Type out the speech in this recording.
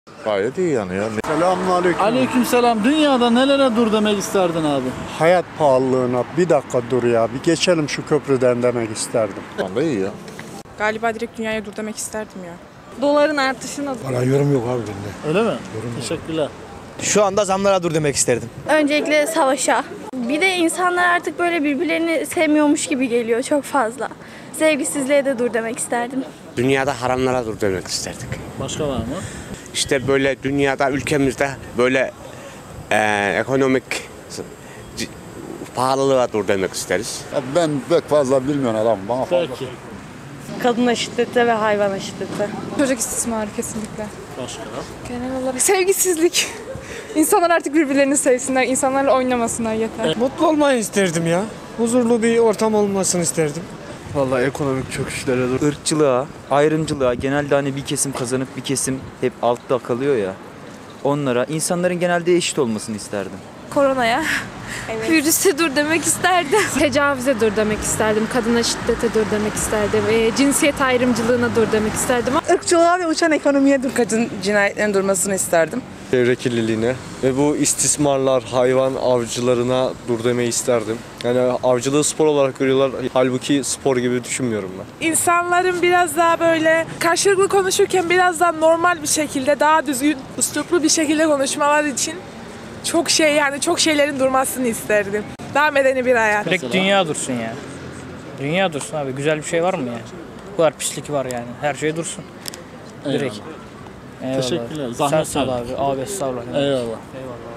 Gayet iyi yani ya. Selamünaleyküm. Aleykümselam. Dünyada nelere dur demek isterdin abi? Hayat pahalılığına bir dakika dur ya. Bir geçelim şu köprüden demek isterdim. Vallahi iyi ya. Galiba direkt dünyaya dur demek isterdim ya. Doların artışına. Bana yorum yok abi bende. Öyle mi? Teşekkürler. Şu anda zamlara dur demek isterdim. Öncelikle savaşa. Bir de insanlar artık böyle birbirlerini sevmiyormuş gibi geliyor çok fazla. Sevgisizliğe de dur demek isterdim. Dünyada haramlara dur demek isterdik. Başka var mı? İşte böyle dünyada, ülkemizde böyle ekonomik pahalılığa dur demek isteriz. Ben pek fazla bilmiyorum adam. Bana fazla. Peki. Kadına şiddete ve hayvana şiddete. Çocuk istismarı kesinlikle. Başka? Genel olarak sevgisizlik. İnsanlar artık birbirlerini sevsinler, insanlarla oynamasınlar yeter. Mutlu olmayı isterdim ya. Huzurlu bir ortam olmasını isterdim. Vallahi ekonomik çöküşlere dur. Irkçılığa, ayrımcılığa, genelde hani bir kesim kazanıp bir kesim hep altta kalıyor ya. Onlara, insanların genelde eşit olmasını isterdim. Koronaya. Virüse dur demek isterdim. Tecavüze dur demek isterdim. Kadına şiddete dur demek isterdim. Cinsiyet ayrımcılığına dur demek isterdim. Irkçılığa ve uçan ekonomiye dur. Kadın cinayetlerin durmasını isterdim. Çevre kirliliğine ve bu istismarlar, hayvan avcılarına dur demeyi isterdim. Yani avcılığı spor olarak görüyorlar. Halbuki spor gibi düşünmüyorum ben. İnsanların biraz daha böyle karşılıklı konuşurken biraz daha normal bir şekilde, daha düzgün, üsluplu bir şekilde konuşmalar için çok şeylerin durmasını isterdim. Daha medeni bir hayat. Direkt dünya dursun ya. Dünya dursun abi. Güzel bir şey var mı yani? Bu kadar pislik var yani. Her şey dursun. Direkt. Eyvallah. Teşekkürler. Sen Zahmet sağ ol verdin. abi. Abi estağfurullah. Eyvallah. Eyvallah.